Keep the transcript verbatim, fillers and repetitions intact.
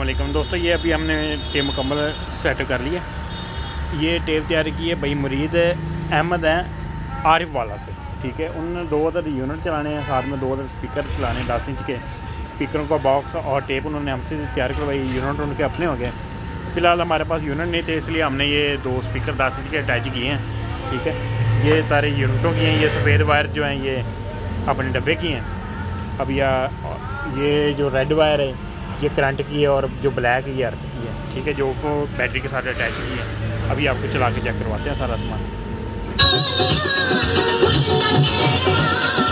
वालेकुम दोस्तों, ये अभी हमने टेप मुकम्मल सेट कर लिया। ये टेप तैयार की है भाई मुरीद अहमद हैं आरिफ वाला से, ठीक है। उन्होंने दो अदर यूनिट चलाने हैं, साथ में दो अदर स्पीकर चलाने, दस इंच के स्पीकरों का बॉक्स और टेप उन्होंने हमसे तैयार करवाई। यूनिट उनके अपने हो गए। फ़िलहाल हमारे पास यूनिट नहीं थे, इसलिए हमने ये दो स्पीकर दस इंच के अटैच किए हैं, ठीक है। ये सारे यूनिटों की हैं। ये सफ़ेद वायर जो हैं ये अपने डब्बे की हैं। अब या ये जो रेड वायर है ये करंट की है और जो ब्लैक है ये अर्थ की है, ठीक है, जो को बैटरी के साथ अटैच की है। अभी आपको चला के चेक करवाते हैं सारा सामान।